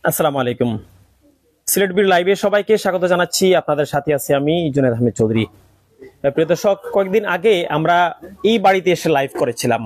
আসসালামু আলাইকুম। সিলেট বির লাইভে সবাইকে স্বাগত জানাচ্ছি। আপনাদের সাথে আছি আমি জুনেদ আহমেদ চৌধুরী। প্রিয় দর্শক, কয়েকদিন আগে আমরা এই বাড়িতে এসে লাইভ করেছিলাম।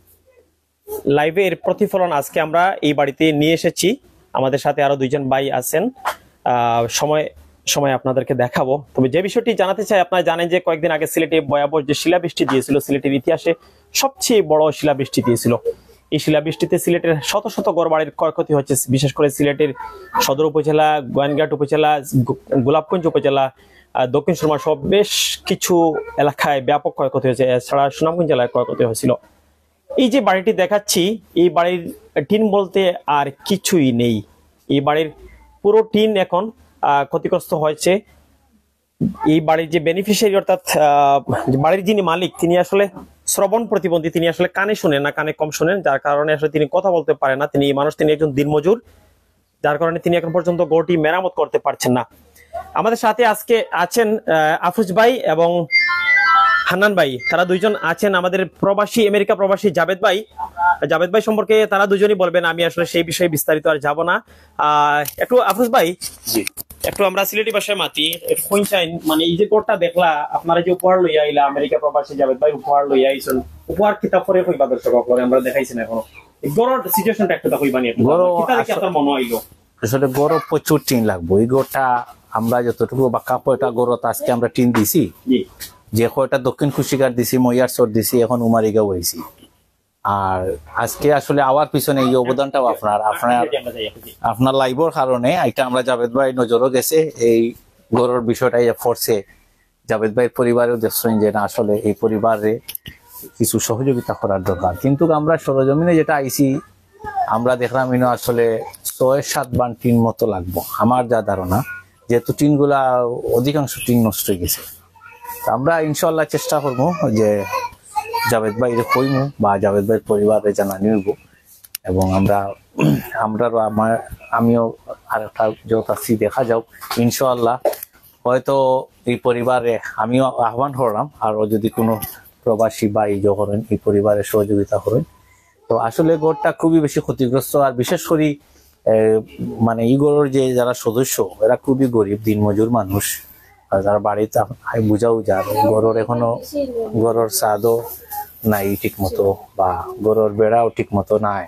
লাইভের প্রতিফলন আজকে আমরা এই বাড়িতে নিয়ে এসেছি। আমাদের সাথে আরো দুইজন ভাই আছেন, সময় সময় আপনাদেরকে দেখাবো। তবে যে বিষয়টি জানাতে চাই, আপনারা জানেন যে কয়েকদিন আগে সিলেটে ভয়াবহ যে শিলাবৃষ্টি দিয়েছিল, সিলেটের ইতিহাসে সবচেয়ে বড় শিলাবৃষ্টি দিয়েছিল। এই শিলাবৃষ্টিতে সিলেটের শত শত ঘরবাড়ির ক্ষয়ক্ষতি হচ্ছে। বিশেষ করে সিলেটের সদর উপজেলা, গোয়াইনঘাট উপজেলা, গোলাপগঞ্জ উপজেলা, দক্ষিণ সুরমা সহ বেশ কিছু এলাকায় ব্যাপক ক্ষয়ক্ষতি হয়েছে। এছাড়া সুনামগঞ্জ জেলায় ক্ষয়ক্ষতি হয়েছিল। এই যে বাড়িটি দেখাচ্ছি, এই বাড়ির টিন বলতে আর কিছুই নেই। এই বাড়ির পুরো টিন এখন ক্ষতিগ্রস্ত হয়েছে। এই বাড়ির যে বেনিফিশিয়ারি, অর্থাৎ বাড়ির যিনি মালিক, তিনি আসলে শ্রবণ প্রতিবন্ধী। তিনি আসলে কানে শুনেন না, কানে কম শুনেন, যার কারণে আসলে তিনি কথা বলতে পারেন না। তিনি একজন দিনমজুর, যার কারণে তিনি এখন পর্যন্ত ঘরটি মেরামত করতে পারছেন না। আমাদের সাথে আজকে আছেন আফরোজ ভাই এবং হান্নান ভাই। তারা দুইজন আছেন। আমাদের প্রবাসী, আমেরিকা প্রবাসী জাভেদ ভাই। জাভেদ ভাই সম্পর্কে তারা দুজনই বলবেন, আমি আসলে সেই বিষয়ে বিস্তারিত আর যাব না। একটু আফরোজ ভাই, একটু আমরা সিলেটি ভাষায় মাতি একটু কইছেন, মানে এই যে কোটটা দেখলা, আপনারা যে উপহার লইয়া আইলা, আমেরিকা প্রবাসী জাভেদ ভাই উপহার লইয়া আইছেন, উপহার কিতাব পরে কইবা দর্শক আপনারা, আমরা দেখাইছেন এখনো এই গরর সিচুয়েশনটা একটু কইবা নি, একটু কিতা দেখি আপনার মনে হইলো। আসলে গরো প্রচুর টিন লাগবে। এই গোটা আমরা যতটুকু বা কাপড়টা গরত আজকে আমরা টিন দিছি, যে কয়টা দক্ষিণ কুশিকার দিছি, মইয়ার চর দিছি, এখন উমারিগাঁও হয়েছি। আর আজকে আসলে আওয়ার পিছনে এই অবদানটাও আপনার লাইভের কারণে এটা আমরা জাভেদ ভাই নজরও গেছে এই গরুর বিষয়টা ফোর্সে জাভেদ ভাইয়ের পরিবারেও দেখছেন যে না আসলে এই পরিবারে কিছু সহযোগিতা করার দরকার। কিন্তু আমরা সরজমিনে যেটা আইছি, আমরা দেখলাম ইনো আসলে ৬-৭ বান টিন মতো লাগবো আমার যা ধারণা, যেহেতু টিন গুলা অধিকাংশ টিন নষ্ট হয়ে গেছে। আমরা ইনশাল্লাহ চেষ্টা করবো যে জাভেদ ভাই কইমু বা জাভেদ ভাইয়ের পরিবারে জানানি হইব। এবং আমিও আর একটা যত আছি দেখা যাও ইনশাল্লাহ। হয়তো এই পরিবারে আমিও আহ্বান করলাম, আর যদি কোনো প্রবাসী বা এই করেন এই পরিবারের সহযোগিতা করেন। তো আসলে গড়টা খুবই বেশি ক্ষতিগ্রস্ত। আর বিশেষ করে মানে এই গড়ের যে যারা সদস্য, এরা খুবই গরিব দিনমজুর মানুষ। যারা বাড়িতে বুঝাও যার গড়ের এখনো গড়ের ছাদও নাই ঠিক মতো, বা গড়ের বেড়াও ঠিক মতো নাই,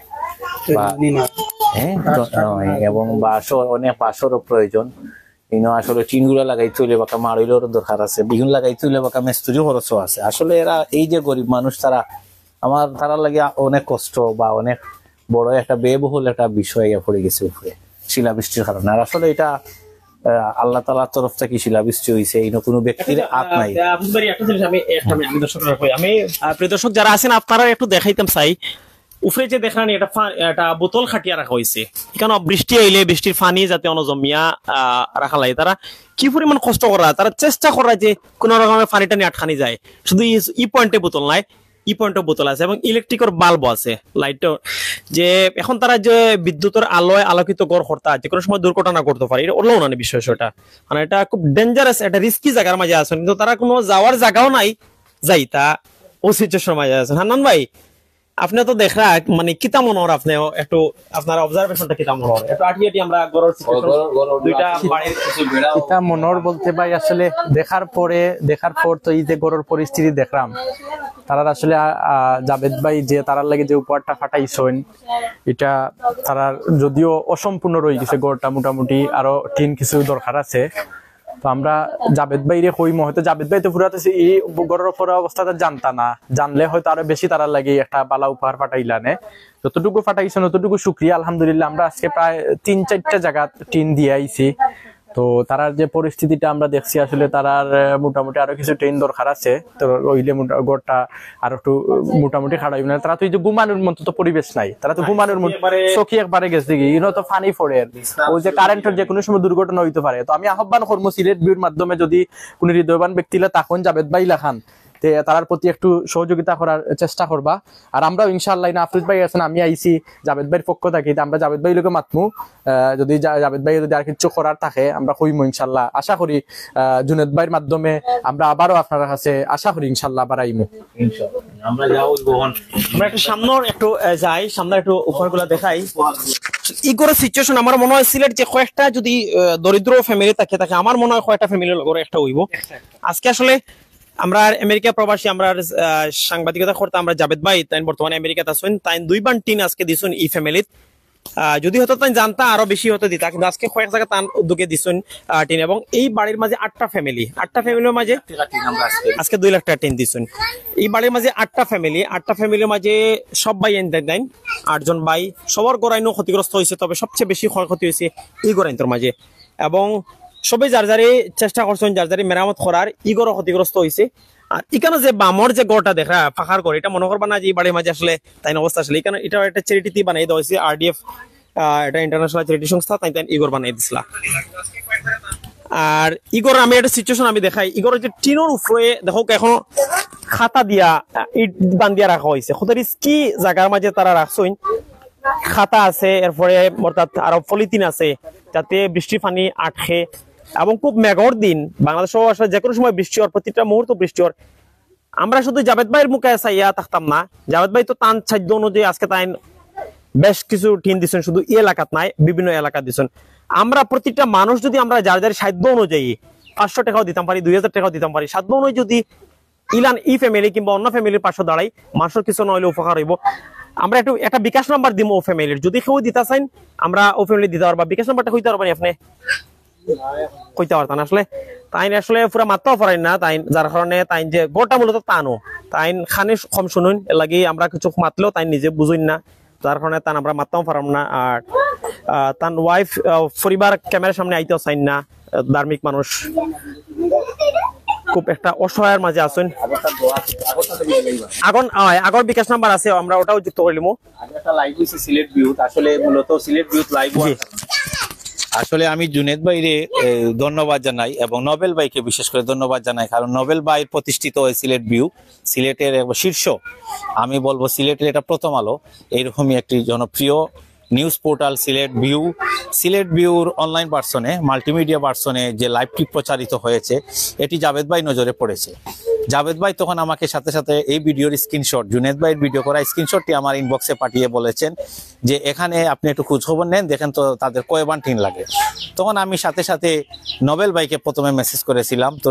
এবং অনেক বাঁশেরও প্রয়োজন। আসলে টিন গুলা লাগাই চলে বাঁকা মাড়িলেরও দরকার আছে, বিগুন লাগাই চলে বাঁকা মেস্তুরি খরচও আছে। আসলে এরা এই যে গরিব মানুষ, তারা লাগে অনেক কষ্ট বা অনেক বড় একটা ব্যয়বহুল একটা বিষয় পড়ে গেছে উপরে শিলাবৃষ্টির কারণে। আর আসলে এটা আল্লাহ তাআলার তরফ থেকে শিলাবৃষ্টি হয়েছে, এই কোনো ব্যক্তির হাত নাই। আমি প্রিয় দর্শক যারা আছেন, আপনারা একটু দেখাইতাম চাই, উপরে যে দেখেন এটা বোতল খাটিয়া রাখা হয়েছে। এখানে বৃষ্টি আইলে বৃষ্টির পানি যাতে অনজমিয়া রাখা লাগে। তারা কি পরিমাণ কষ্ট করা, তারা চেষ্টা করা যে কোন রকমের পানিটা নিয়ে আটকানি যায়। শুধু ই পয়েন্টে বোতল নাই, ই পয়েন্টের বোতল আছে এবং ইলেকট্রিকের বাল্বও আছে, লাইটও। যে এখন তারা যে বিদ্যুতের আলোয় আলোকিত গড় হরতা যে কোনো সময় দুর্ঘটনা করতে পারে, এটা ওরও না বিষয়টা। মানে এটা খুব ডেঞ্জারাস, একটা রিস্কি জায়গার মাঝে আছেন, কিন্তু তারা কোনো যাওয়ার জায়গাও নাই, যাই তা ও সিচুয়েশনের মাঝে আছেন। হান্নান ভাই, আপনি তো দেখা মানে কিতা মনে হয়, আপনি একটু আপনার অবজারভেশনটা কিতা মনে হয়, একটু আটিয়াটি আমরা গরর দুইটা বাড়ির কিতা মনোর বলতে ভাই, আসলে দেখার পর তো এই যে গরর পরিস্থিতি দেখলাম, তারা আসলে জাভেদ ভাই যে তারার লাগে যে উপহারটা ফাটাইছেন, এটা তারার যদিও অসম্পূর্ণ রয়ে গেছে গড়টা, মোটামুটি আরো টিন কিছু দরকার আছে। তো আমরা জাভেদ ভাই রে কইম, হয়তো জাভেদ ভাই তো পুরাতে এই গড়ের উপর অবস্থাটা জানতা না, জানলে হয়তো আরো বেশি তারার লাগে একটা বালা উপহার ফাটাইলানে। যতটুকু ফাটাইছেন ততটুকু শুক্রিয়া, আলহামদুলিল্লাহ। আমরা আজকে প্রায় 3-4টা জায়গা টিন দিয়ে আইছি। তো তারার যে পরিস্থিতিটা আমরা দেখছি, আসলে তারার মোটামুটি আরো কিছু ট্রেন দরকার আছে। তো ওইলে গড়টা আরো একটু মোটামুটি খাড়াই না। তারা তো এই যে ঘুমানোর মতো তো পরিবেশ নাই, তারা তো ঘুমানোর মতো চোখে একবারে গেছে কি, তো ফানি ফোড়ে, ওই যে কারেন্টের যে কোনো সময় দুর্ঘটনা হইতে পারে। তো আমি আহ্বান করবো সিলেট ভিউর মাধ্যমে, যদি কোন হৃদয়বান ব্যক্তিরা তখন জাভেদ ভাই লাখান, তারার প্রতি একটু সহযোগিতা করার চেষ্টা করবা। আর আমরাও ইনশাআল্লাহ আফরোজ ভাই আছেন, আমি আইছি জাভেদ ভাইয়ের পক্ষ থাকি, আমরা জাভেদ ভাই লোকে মাতমু, যদি জাভেদ ভাই যদি আর কিছু করার থাকে আমরা কইমু ইনশাআল্লাহ। আশা করি জুনেদ ভাইয়ের মাধ্যমে আমরা আবারও আপনার কাছে আশা করি ইনশাআল্লাহ আবার আইমু। আমরা যাও বহন আমরা একটু সামনের একটু যাই, সামনে একটু উপরগুলা দেখাই। ইগোরের সিচুয়েশন আমার মনে হয় সিলেট যে কয়েকটা যদি দরিদ্র ফ্যামিলি থাকে আমার মনে হয় কয়েকটা ফ্যামিলির ঘরে একটা হইব। আজকে আসলে আমরা আমেরিকা প্রবাসী, আমরা সাংবাদিকতা করতে, আমরা জাভেদ ভাই তাই বর্তমানে আমেরিকাতে আছেন, তাই 2 বান টিন আজকে দিছেন এই ফ্যামিলিত। যদি হতো তাই জানতা আরো বেশি হতো দিতা, কিন্তু আজকে কয়েক জায়গা তান উদ্যোগে দিছেন টিন। এবং এই বাড়ির মাঝে 8টা ফ্যামিলির মাঝে আজকে 2 লাখ টাকা টিন দিছেন। এই বাড়ির মাঝে 8টা ফ্যামিলির মাঝে সব ভাই দেন 8 জন ভাই, সবার গোড়াইনও ক্ষতিগ্রস্ত হয়েছে, তবে সবচেয়ে বেশি ক্ষয়ক্ষতি হয়েছে এই গোড়াইনটোর মাঝে। এবং সবাই যার যারে চেষ্টা করছেন, যার যারে মেরামত করার, ইগরও ক্ষতিগ্রস্ত হয়েছে। আর এখানে যে বামর যে গড়টা দেখা ফাঁকার ঘর, এটা মনে করবা না যে এই বাড়ির মাঝে আসলে তাই অবস্থা আসলে এখানে এটা একটা চ্যারিটি বানাই দেওয়া হয়েছে, RDF এটা ইন্টারন্যাশনাল চ্যারিটি সংস্থা, তাই ইগর বানাই দিছিল। আর ইগর আমি একটা সিচুয়েশন আমি দেখাই, ইগর যে টিনের উপরে দেখো এখনো খাতা দিয়া ইট বান্ধিয়া রাখা হয়েছে, কত রিস্কি জায়গার মাঝে তারা রাখছেন। খাতা আছে, এরপরে অর্থাৎ আরো পলিথিন আছে যাতে বৃষ্টি পানি আটকে। এবং খুব মেঘর দিন, বাংলাদেশ আসলে যে কোনো সময় বৃষ্টি হওয়ার, প্রতিটা মুহূর্ত বৃষ্টি হওয়ার। আমরা শুধু জাভেদ ভাইয়ের মুখে চাইয়া থাকতাম না, জাভেদ ভাই তো তান সাধ্য অনুযায়ী আজকে তাই বেশ কিছু টিন দিচ্ছেন, শুধু এই এলাকাত নাই বিভিন্ন এলাকা দিচ্ছেন। আমরা প্রতিটা মানুষ যদি আমরা যার যার সাধ্য অনুযায়ী 500 টাকাও দিতাম পারি, 2000 টাকাও দিতাম পারি, সাধ্য অনুযায়ী যদি ইলান ই ফ্যামিলি কিংবা অন্য ফ্যামিলির পাশে দাঁড়াই, মানুষের কিছু নইলে উপকার হইব। আমরা একটা বিকাশ নাম্বার দিব ও ফ্যামিলির, যদি কেউ দিতে চান আমরা ও ফ্যামিলি দিতে পারবা। বিকাশ নাম্বারটা কইতে পারবেন আপনি? কইতে পারতাম আসলে তাই আসলে পুরা মাত্রাও পড়াই না তাই, যার কারণে তাই যে গোটা মূলত টানো তাই খানে কম শুনুন, এর লাগে আমরা কিছু মাতলেও তাই নিজে বুঝুন না, যার কারণে তান আমরা মারতেও পারাম না। আর তার ওয়াইফ পরিবার ক্যামেরার সামনে আইতেও চাইন না, ধার্মিক মানুষ, খুব একটা অসহায়ের মাঝে আছেন। আগর বিকাশ নাম্বার আছে, আমরা ওটাও যুক্ত করিলাম। সিলেট ভিউত আসলে মূলত সিলেট ভিউত লাইভ আসলে আমি জুনেদ ভাইরে ধন্যবাদ জানাই এবং নোবেল ভাইকে বিশেষ করে ধন্যবাদ জানাই, কারণ নোবেল ভাই প্রতিষ্ঠিত হয় সিলেট ভিউ, সিলেটের শীর্ষ, আমি বলবো সিলেটের এটা প্রথম আলো, এইরকমই একটি জনপ্রিয় নিউজ পোর্টাল সিলেট ভিউর অনলাইন ভার্সনে, মাল্টিমিডিয়া ভার্সনে যে লাইভটি প্রচারিত হয়েছে, এটি জাভেদ ভাই নজরে পড়েছে। জাভেদ ভাই তখন আমাকে সাথে সাথে এই ভিডিওর স্ক্রিনশট, জুনেদ ভাইয়ের ভিডিও করা স্ক্রিনশটটি আমার ইনবক্সে পাঠিয়ে বলেছেন যে এখানে আপনি একটু খোঁজখবর নেন, দেখেন তো তাদের কয় বান টিন লাগে। তখন আমি সাথে সাথে নোবেল ভাইকে প্রথমে মেসেজ করেছিলাম। তো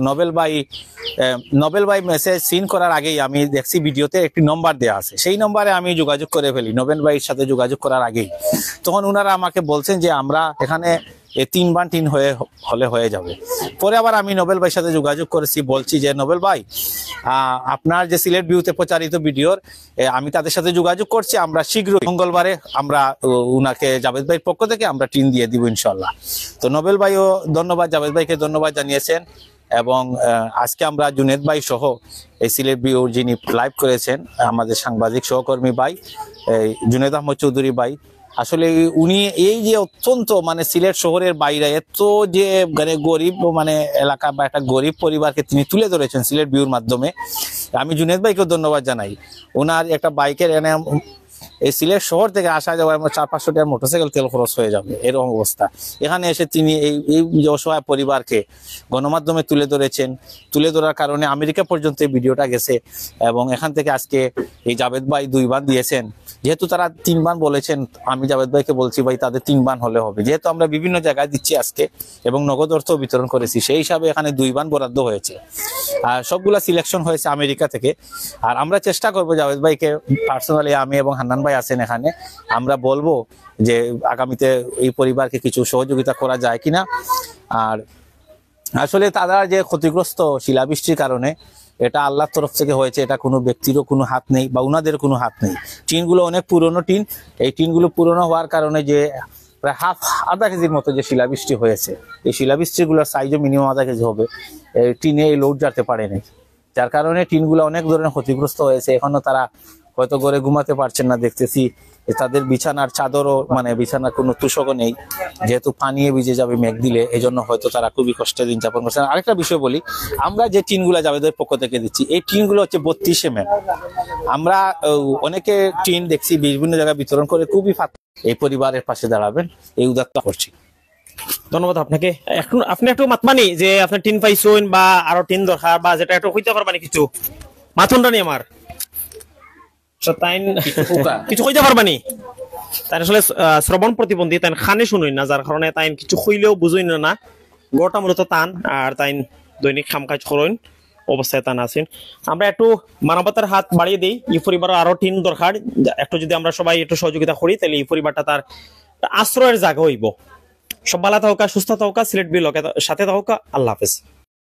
নোবেল ভাই মেসেজ সিন করার আগেই আমি দেখছি ভিডিওতে একটি নম্বর দেওয়া আছে, সেই নম্বরে আমি যোগাযোগ করে ফেলি নোবেল ভাইয়ের সাথে যোগাযোগ করার আগেই। তখন ওনারা আমাকে বলছেন যে আমরা এখানে 3 বান টিন হয়ে যাবে। পরে আবার আমি নোবেল ভাইয়ের সাথে যোগাযোগ করেছি, বলছি যে নোবেল ভাই আপনার যে সিলেট ভিউতে প্রচারিত ভিডিওর আমি তাদের সাথে যোগাযোগ করছি, আমরা শীঘ্রই মঙ্গলবারে আমরা উনাকে জাভেদ ভাইয়ের পক্ষ থেকে আমরা টিন দিয়ে দিব ইনশাল্লাহ। তো নোবেল ভাইও ধন্যবাদ, জাভেদ ভাইকে ধন্যবাদ জানিয়েছেন। এবং আজকে আমরা জুনেদ ভাই সহ এই সিলেট ভিউ যিনি লাইভ করেছেন আমাদের সাংবাদিক সহকর্মী ভাই জুনেদ আহমদ চৌধুরী ভাই, আসলে উনি এই যে অত্যন্ত মানে সিলেট শহরের বাইরে এত যে মানে গরিব মানে এলাকা বা একটা গরিব পরিবারকে তিনি তুলে ধরেছেন সিলেট ভিউর মাধ্যমে, আমি জুনেদ ভাইকেও ধন্যবাদ জানাই। ওনার একটা বাইকের এনে এই সিলেট শহর থেকে আসা যাওয়ার 400-500 টাকার মোটরসাইকেল তেল খরচ হয়ে যাবে, এরকম অবস্থা। এখানে এসে তিনি এই যে অসহায় পরিবারকে গণমাধ্যমে তুলে ধরেছেন, তুলে ধরার কারণে আমেরিকা পর্যন্ত এই ভিডিওটা গেছে। এবং এখান থেকে আজকে এই জাভেদ ভাই 2 বান দিয়েছেন, যেহেতু তারা 3 বান বলেছেন, আমি জাভেদ ভাইকে বলছি ভাই তাদের 3 বান হলে হবে, যেহেতু আমরা বিভিন্ন জায়গায় দিচ্ছি আজকে এবং নগদ অর্থ বিতরণ করেছি, সেই হিসাবে এখানে 2 বান বরাদ্দ হয়েছে। আর সবগুলা সিলেকশন হয়েছে আমেরিকা থেকে। আর আমরা চেষ্টা করবো জাভেদ ভাইকে পার্সোনালি, আমি এবং হান্নান ভাই আছেন এখানে, আমরা বলবো যে আগামীতে এই পরিবারকে কিছু সহযোগিতা করা যায় কিনা। আর আসলে তারা যে ক্ষতিগ্রস্ত শিলাবৃষ্টির কারণে, এটা আল্লাহর তরফ থেকে হয়েছে, এটা কোনো ব্যক্তিরও কোনো হাত নেই বা উনাদের কোনো হাত নেই। টিনগুলো অনেক পুরনো টিন, এই টিনগুলো পুরনো হওয়ার কারণে যে প্রায় আধা কেজির মতো যে শিলাবৃষ্টি হয়েছে, এই শিলাবৃষ্টিগুলোর সাইজও মিনিমাম আধা কেজি হবে, টিনে এই লোড যেতে পারে নাই, যার কারণে টিনগুলো অনেক ধরনের ক্ষতিগ্রস্ত হয়েছে। এখনো তারা হয়তো ঘরে ঘুমাতে পারছেন না, দেখতেছি তাদের বিছানার চাদরও মানে বিছানার কোনো তুষকও নেই, যেহেতু পানিয়ে ভিজে যাবে মেঘ দিলে, এই জন্য হয়তো তারা খুবই কষ্টে দিন যাপন করছেন। আরেকটা বিষয় বলি, আমরা যে টিনগুলো জাবেদের পক্ষ থেকে দিচ্ছি, এই টিনগুলো হচ্ছে 32 mm। আমরা অনেকে টিন দেখছি বিভিন্ন জায়গায় বিতরণ করে, খুবই এই পরিবারের পাশে দাঁড়াবেন, এই উদাত্ত করছি। ধন্যবাদ আপনাকে। এখন আপনি একটু মাতমানি যে আপনার টিন পাইছেন বা আরো টিন দরকার বা যেটা একটু হইতে পারবানি কিছু মাথুনটা নি আমার কিছু কইতে পারবানি। তাই আসলে শ্রবণ প্রতিবন্ধী, তাই খানে শুনুই না, যার কারণে তাই কিছু কইলেও বুঝুই না। গোটা মূলত টান, আর তাই দৈনিক কাম কাজ করেন অবস্থায় টান আছেন। আমরা একটু মানবতার হাত বাড়িয়ে দিই, এই পরিবারের আরো টিন দরকার। একটু যদি আমরা সবাই একটু সহযোগিতা করি, তাহলে এই পরিবারটা তার আশ্রয়ের জায়গা হইব। সব ভালো থাকা, সুস্থ থাকা, সিলেট বিল সাথে থাকা। আল্লাহ হাফেজ।